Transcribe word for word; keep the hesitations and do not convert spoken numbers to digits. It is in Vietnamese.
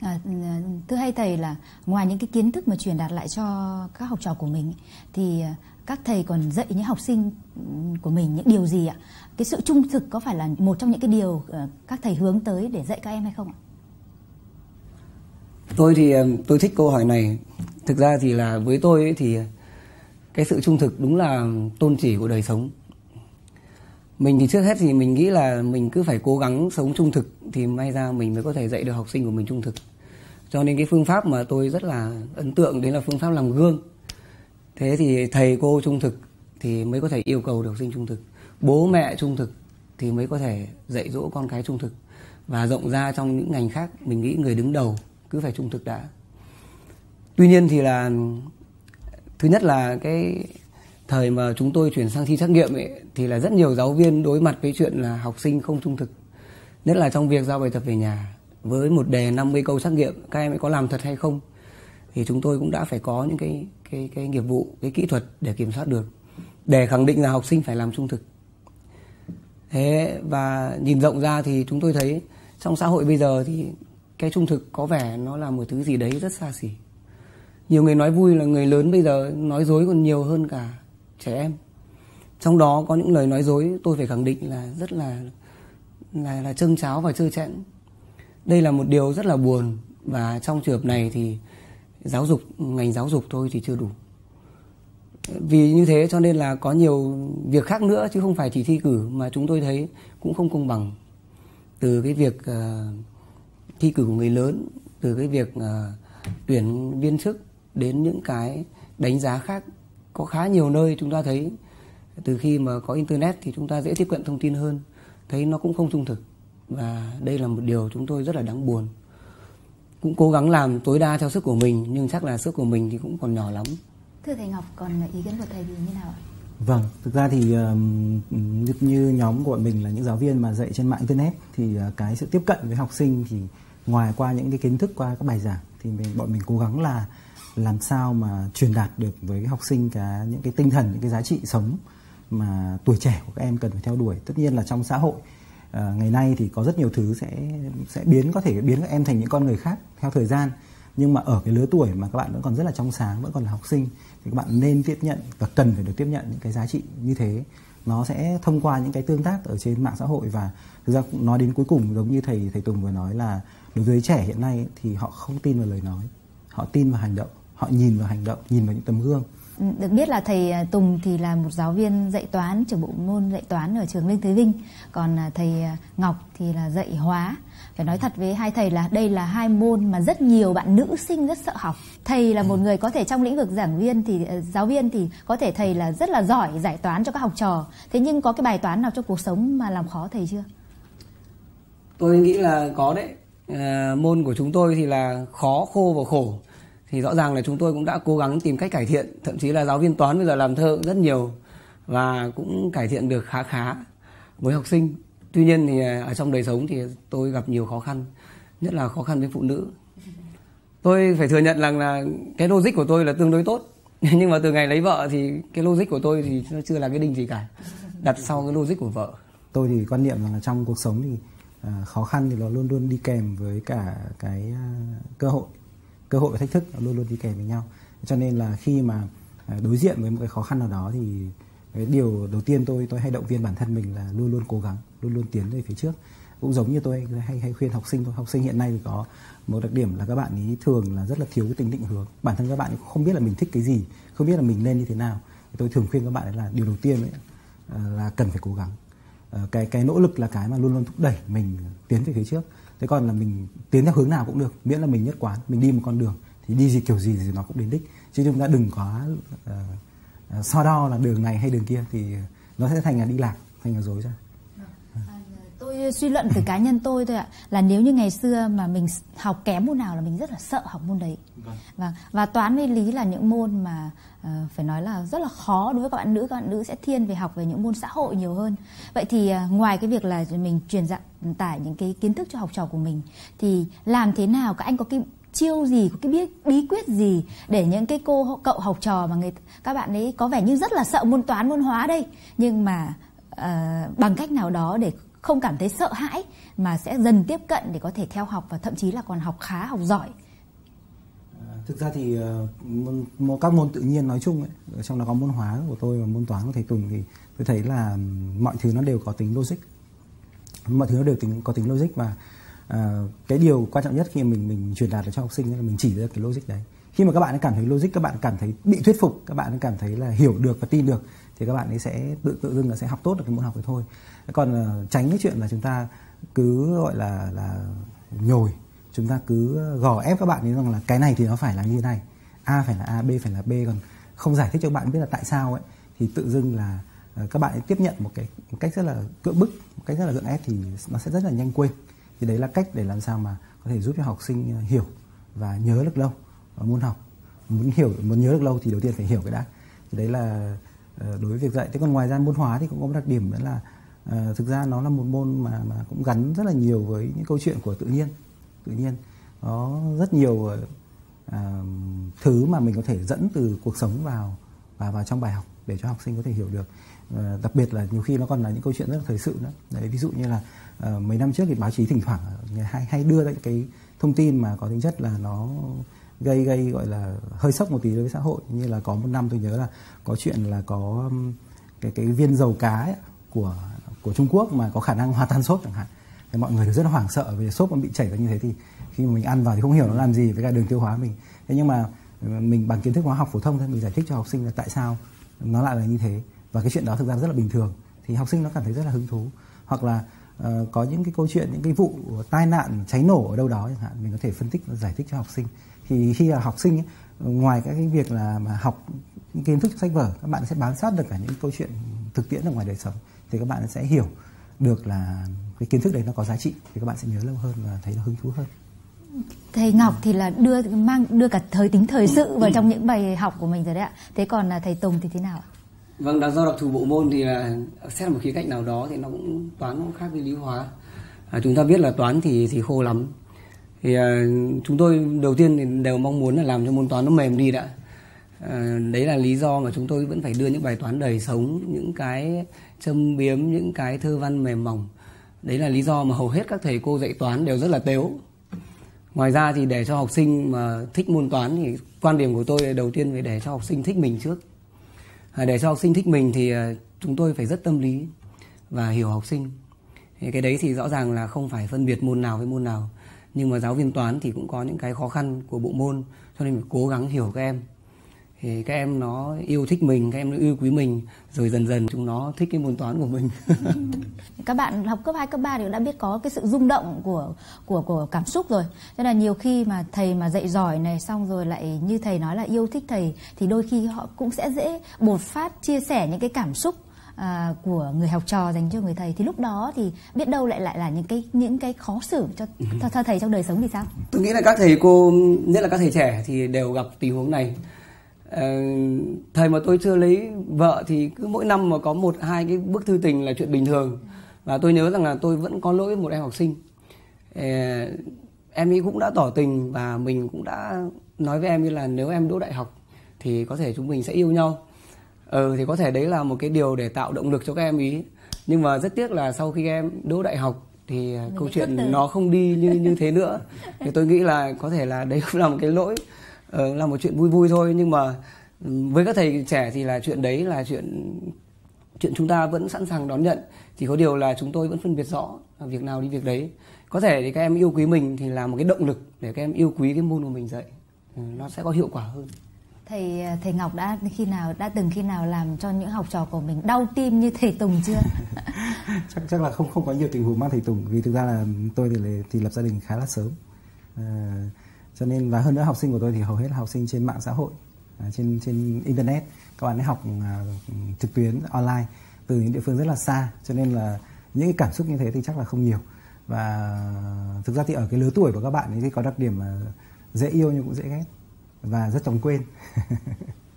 À, thưa hai thầy, là ngoài những cái kiến thức mà truyền đạt lại cho các học trò của mình thì các thầy còn dạy những học sinh của mình những điều gì ạ? Cái sự trung thực có phải là một trong những cái điều các thầy hướng tới để dạy các em hay không ạ? Tôi thì tôi thích câu hỏi này. Thực ra thì là với tôi ấy, thì cái sự trung thực đúng là tôn chỉ của đời sống. Mình thì trước hết thì mình nghĩ là mình cứ phải cố gắng sống trung thực thì may ra mình mới có thể dạy được học sinh của mình trung thực. Cho nên cái phương pháp mà tôi rất là ấn tượng đấy là phương pháp làm gương. Thế thì thầy cô trung thực thì mới có thể yêu cầu được học sinh trung thực. Bố mẹ trung thực thì mới có thể dạy dỗ con cái trung thực. Và rộng ra trong những ngành khác, mình nghĩ người đứng đầu cứ phải trung thực đã. Tuy nhiên thì là thứ nhất là cái thời mà chúng tôi chuyển sang thi trắc nghiệm ấy, thì là rất nhiều giáo viên đối mặt với chuyện là học sinh không trung thực. Nhất là trong việc giao bài tập về nhà. Với một đề năm mươi câu trắc nghiệm, các em ấy có làm thật hay không? Thì chúng tôi cũng đã phải có những cái, cái, cái nghiệp vụ, cái kỹ thuật để kiểm soát được. Để khẳng định là học sinh phải làm trung thực. Thế và nhìn rộng ra thì chúng tôi thấy trong xã hội bây giờ thì cái trung thực có vẻ nó là một thứ gì đấy rất xa xỉ. Nhiều người nói vui là người lớn bây giờ nói dối còn nhiều hơn cả trẻ em. Trong đó có những lời nói dối tôi phải khẳng định là rất là là, là trâng tráo và trơ trẽn. Đây là một điều rất là buồn. Và trong trường hợp này thì giáo dục, ngành giáo dục thôi thì chưa đủ. Vì như thế cho nên là có nhiều việc khác nữa chứ không phải chỉ thi cử mà chúng tôi thấy cũng không công bằng. Từ cái việc uh, thi cử của người lớn, từ cái việc uh, tuyển viên chức đến những cái đánh giá khác. Có khá nhiều nơi chúng ta thấy từ khi mà có internet thì chúng ta dễ tiếp cận thông tin hơn, thấy nó cũng không trung thực. Và đây là một điều chúng tôi rất là đáng buồn. Cũng cố gắng làm tối đa theo sức của mình, nhưng chắc là sức của mình thì cũng còn nhỏ lắm. Thưa thầy Ngọc, còn ý kiến của thầy thì như nào ạ? Vâng, thực ra thì uh, như nhóm của bọn mình là những giáo viên mà dạy trên mạng internet thì uh, cái sự tiếp cận với học sinh thì ngoài qua những cái kiến thức, qua các bài giảng thì mình, bọn mình cố gắng là làm sao mà truyền đạt được với học sinh cả những cái tinh thần, những cái giá trị sống mà tuổi trẻ của các em cần phải theo đuổi. Tất nhiên là trong xã hội à, ngày nay thì có rất nhiều thứ sẽ sẽ biến có thể biến các em thành những con người khác theo thời gian. Nhưng mà ở cái lứa tuổi mà các bạn vẫn còn rất là trong sáng, vẫn còn là học sinh thì các bạn nên tiếp nhận và cần phải được tiếp nhận những cái giá trị như thế. Nó sẽ thông qua những cái tương tác ở trên mạng xã hội. Và thực ra nói đến cuối cùng giống như thầy thầy Tùng vừa nói là đối với trẻ hiện nay thì họ không tin vào lời nói, họ tin vào hành động, họ nhìn vào hành động, nhìn vào những tấm gương. Được biết là thầy Tùng thì là một giáo viên dạy toán, trưởng bộ môn dạy toán ở trường Lê Thế Vinh. Còn thầy Ngọc thì là dạy hóa. Phải nói thật với hai thầy là đây là hai môn mà rất nhiều bạn nữ sinh rất sợ học. Thầy là một người có thể trong lĩnh vực giảng viên thì giáo viên thì có thể thầy là rất là giỏi giải toán cho các học trò. Thế nhưng có cái bài toán nào trong cuộc sống mà làm khó thầy chưa? Tôi nghĩ là có đấy. À, môn của chúng tôi thì là khó, khô và khổ. Thì rõ ràng là chúng tôi cũng đã cố gắng tìm cách cải thiện. Thậm chí là giáo viên toán bây giờ làm thơ rất nhiều và cũng cải thiện được khá khá với học sinh. Tuy nhiên thì ở trong đời sống thì tôi gặp nhiều khó khăn, nhất là khó khăn với phụ nữ. Tôi phải thừa nhận rằng là cái logic của tôi là tương đối tốt, nhưng mà từ ngày lấy vợ thì cái logic của tôi thì nó chưa là cái đinh gì cả, đặt sau cái logic của vợ. Tôi thì quan niệm rằng là trong cuộc sống thì uh, khó khăn thì nó luôn luôn đi kèm với cả cái uh, cơ hội. Cơ hội và thách thức nó luôn luôn đi kèm với nhau. Cho nên là khi mà uh, đối diện với một cái khó khăn nào đó thì cái điều đầu tiên tôi tôi hay động viên bản thân mình là luôn luôn cố gắng, luôn luôn tiến về phía trước. Cũng giống như tôi hay hay khuyên học sinh thôi. Học sinh hiện nay thì có một đặc điểm là các bạn ý thường là rất là thiếu cái tính định hướng. Bản thân các bạn cũng không biết là mình thích cái gì, không biết là mình nên như thế nào. Tôi thường khuyên các bạn là điều đầu tiên ấy, là cần phải cố gắng. Cái cái nỗ lực là cái mà luôn luôn thúc đẩy mình tiến về phía trước. Thế còn là mình tiến theo hướng nào cũng được, miễn là mình nhất quán, mình đi một con đường thì đi gì kiểu gì thì nó cũng đến đích. Chứ chúng ta đừng có uh, uh, so đo là đường này hay đường kia thì nó sẽ thành là đi lạc, thành là dối ra. Tôi suy luận từ cá nhân tôi thôi ạ, là nếu như ngày xưa mà mình học kém môn nào là mình rất là sợ học môn đấy. Vâng. Và, và toán với lý là những môn mà uh, phải nói là rất là khó đối với các bạn nữ. Các bạn nữ sẽ thiên về học về những môn xã hội nhiều hơn. Vậy thì uh, ngoài cái việc là mình truyền dạy tải những cái kiến thức cho học trò của mình, thì làm thế nào các anh có cái chiêu gì, có cái bí, bí quyết gì để những cái cô cậu học trò mà người các bạn ấy có vẻ như rất là sợ môn toán, môn hóa đây, nhưng mà uh, bằng cách nào đó để không cảm thấy sợ hãi mà sẽ dần tiếp cận để có thể theo học và thậm chí là còn học khá, học giỏi? Thực ra thì môn, các môn tự nhiên nói chung ấy, ở trong đó có môn hóa của tôi và môn toán của thầy Tùng, thì tôi thấy là mọi thứ nó đều có tính logic, mọi thứ nó đều tính có tính logic và uh, cái điều quan trọng nhất khi mình mình truyền đạt được cho học sinh là mình chỉ ra cái logic đấy. Khi mà các bạn ấy cảm thấy logic, các bạn cảm thấy bị thuyết phục, các bạn ấy cảm thấy là hiểu được và tin được, thì các bạn ấy sẽ tự tự dưng là sẽ học tốt được cái môn học đấy thôi. Còn uh, tránh cái chuyện là chúng ta cứ gọi là là nhồi, chúng ta cứ gò ép các bạn ấy rằng là cái này thì nó phải là như thế này, A phải là A, B phải là B, còn không giải thích cho các bạn biết là tại sao ấy, thì tự dưng là uh, các bạn ấy tiếp nhận một cái một cách rất là cưỡng bức, một cách rất là gượng ép, thì nó sẽ rất là nhanh quên. Thì đấy là cách để làm sao mà có thể giúp cho học sinh hiểu và nhớ được lâu ở môn học. Muốn hiểu, muốn nhớ được lâu thì đầu tiên phải hiểu cái đã. Thì đấy là uh, đối với việc dạy. Thế còn ngoài ra môn hóa thì cũng có một đặc điểm nữa là uh, thực ra nó là một môn mà mà cũng gắn rất là nhiều với những câu chuyện của tự nhiên. Tự nhiên có rất nhiều uh, thứ mà mình có thể dẫn từ cuộc sống vào và vào trong bài học để cho học sinh có thể hiểu được. Uh, đặc biệt là nhiều khi nó còn là những câu chuyện rất là thời sự nữa. Đấy, ví dụ như là uh, mấy năm trước thì báo chí thỉnh thoảng hay hay đưa ra những cái thông tin mà có tính chất là nó gây gây gọi là hơi sốc một tí đối với xã hội. Như là có một năm tôi nhớ là có chuyện là có cái cái viên dầu cá ấy, của của Trung Quốc mà có khả năng hòa tan xốp chẳng hạn. Thì mọi người đều rất là hoảng sợ vì xốp nó bị chảy ra như thế, thì khi mà mình ăn vào thì không hiểu nó làm gì với cả đường tiêu hóa mình. Thế nhưng mà mình bằng kiến thức hóa học phổ thông thôi, mình giải thích cho học sinh là tại sao nó lại là như thế, và cái chuyện đó thực ra rất là bình thường, thì học sinh nó cảm thấy rất là hứng thú. Hoặc là uh, có những cái câu chuyện, những cái vụ tai nạn cháy nổ ở đâu đó chẳng hạn, mình có thể phân tích và giải thích cho học sinh. Thì khi là học sinh ấy, ngoài các cái việc là mà học những kiến thức sách vở, các bạn sẽ bám sát được cả những câu chuyện thực tiễn ở ngoài đời sống, thì các bạn sẽ hiểu được là cái kiến thức đấy nó có giá trị, thì các bạn sẽ nhớ lâu hơn và thấy nó hứng thú hơn. Thầy Ngọc thì là đưa mang đưa cả thời tính thời sự vào trong những bài học của mình rồi đấy ạ. Thế còn là thầy Tùng thì thế nào ạ? Vâng, do đặc thù bộ môn thì là xét một khía cạnh nào đó thì nó cũng toán nó cũng khác với lý hóa. À, chúng ta biết là toán thì thì khô lắm. Thì à, chúng tôi đầu tiên thì đều mong muốn là làm cho môn toán nó mềm đi đã. À, đấy là lý do mà chúng tôi vẫn phải đưa những bài toán đời sống, những cái châm biếm, những cái thơ văn mềm mỏng. Đấy là lý do mà hầu hết các thầy cô dạy toán đều rất là tếu. Ngoài ra thì để cho học sinh mà thích môn toán thì quan điểm của tôi là đầu tiên phải để cho học sinh thích mình trước. À, để cho học sinh thích mình thì à, chúng tôi phải rất tâm lý và hiểu học sinh. Thì cái đấy thì rõ ràng là không phải phân biệt môn nào với môn nào. Nhưng mà giáo viên toán thì cũng có những cái khó khăn của bộ môn, cho nên phải cố gắng hiểu các em. Thì các em nó yêu thích mình, các em nó yêu quý mình, rồi dần dần chúng nó thích cái môn toán của mình. Các bạn học cấp hai, cấp ba thì đã biết có cái sự rung động của của của cảm xúc rồi. Nên là nhiều khi mà thầy mà dạy giỏi này, xong rồi lại như thầy nói là yêu thích thầy, thì đôi khi họ cũng sẽ dễ bột phát chia sẻ những cái cảm xúc à, của người học trò dành cho người thầy. Thì lúc đó thì biết đâu lại lại là những cái những cái khó xử cho, cho, cho thầy trong đời sống thì sao? Tôi nghĩ là các thầy cô, nhất là các thầy trẻ thì đều gặp tình huống này. Uh, thời mà tôi chưa lấy vợ thì cứ mỗi năm mà có một hai cái bức thư tình là chuyện bình thường. Và tôi nhớ rằng là tôi vẫn có lỗi với một em học sinh. uh, Em ấy cũng đã tỏ tình và mình cũng đã nói với em như là nếu em đỗ đại học thì có thể chúng mình sẽ yêu nhau. Ừ, thì có thể đấy là một cái điều để tạo động lực cho các em ý. Nhưng mà rất tiếc là sau khi em đỗ đại học thì mình câu chuyện nó không đi như như thế nữa. Thì tôi nghĩ là có thể là đấy cũng là một cái lỗi, uh, là một chuyện vui vui thôi. Nhưng mà với các thầy trẻ thì là chuyện đấy là chuyện chuyện chúng ta vẫn sẵn sàng đón nhận. Chỉ có điều là chúng tôi vẫn phân biệt rõ việc nào đi việc đấy. Có thể thì các em yêu quý mình thì là một cái động lực để các em yêu quý cái môn của mình dạy. Ừ, nó sẽ có hiệu quả hơn. Thầy thầy Ngọc đã khi nào đã từng khi nào làm cho những học trò của mình đau tim như thầy Tùng chưa? chắc chắc là không không có nhiều tình huống mang thầy Tùng, vì thực ra là tôi thì thì lập gia đình khá là sớm. À, cho nên và hơn nữa học sinh của tôi thì hầu hết là học sinh trên mạng xã hội, à, trên trên internet, các bạn ấy học à, trực tuyến online từ những địa phương rất là xa, cho nên là những cái cảm xúc như thế thì chắc là không nhiều. Và thực ra thì ở cái lứa tuổi của các bạn ấy thì có đặc điểm là dễ yêu nhưng cũng dễ ghét và rất chóng quên.